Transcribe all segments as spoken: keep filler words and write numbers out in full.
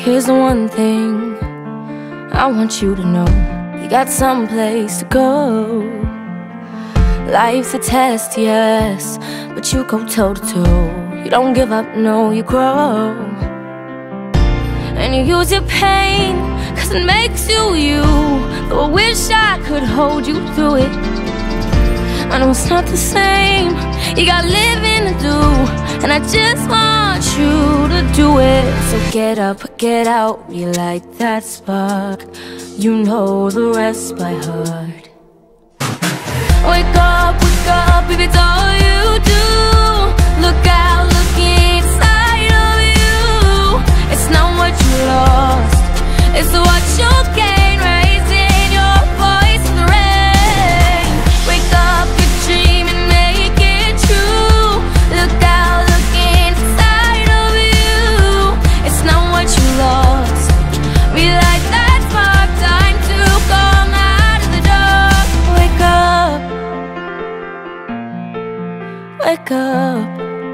Here's the one thing I want you to know. You got someplace to go. Life's a test, yes, but you go toe to toe. You don't give up, no, you grow. And you use your pain, cause it makes you you. Though I wish I could hold you through it. I know it's not the same, you got living to do, and I just want you to do it. So get up, get out, relight that spark. You know the rest by heart. Wake up, wake up, if it's all you do. Look out, look inside of you. It's not what you lost, it's what you'll gain. Raising your voice in the rain. Wake up your dream and make it true. Look out, look inside of you. It's not what you lost, relight that spark. Time to come out of the dark. Wake up, wake up.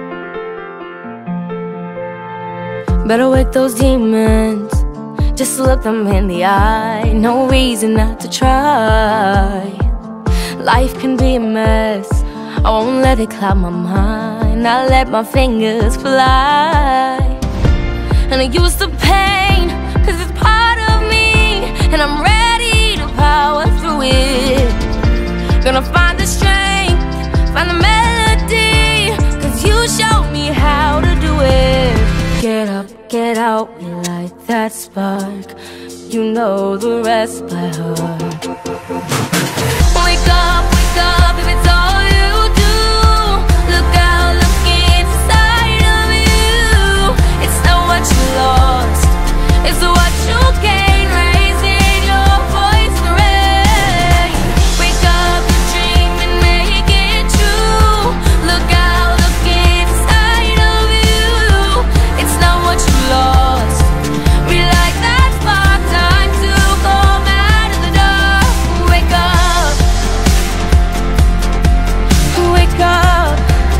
Better wake those demons, just look them in the eye. No reason not to try. Life can be a mess, I won't let it cloud my mind. I let my fingers fly. And I use the pain, cause it's part of me, and I'm ready to power through it. Gonna find the strength, find the melody, cause you showed me how to do it. Get up, get out, relight that spark. You know the rest by heart. Wake up, wake up, if it's all you do. Look out, look inside of you. It's not what you lost, it's what you'll gain. Raising your voice in the rain. Wake up your dream and make it true. Look out, look inside of you. It's not what you lost, relight that spark. Time to come out of the dark. Wake up, wake up.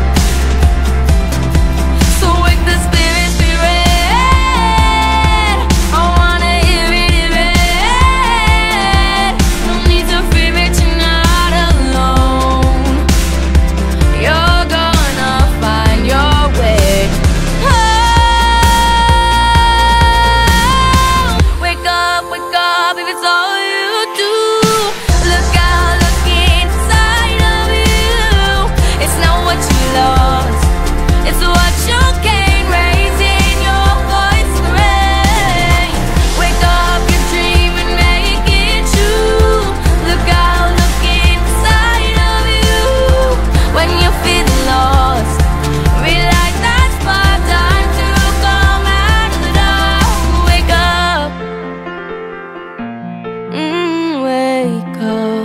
So wake the spirit, spirit. I wanna hear it, hear it. No need to fear it, you're not alone. You're gonna find your way. Oh, wake up, wake up, if it's all you do. Look out, look inside of you. It's not what you lost, it's what you'll gain. Raising your voice in the rain. Wake up your dream and make it true. Look out, look inside of you. When you feel lost, relight that spark. Time to come out of the dark. Wake up, mm, wake up.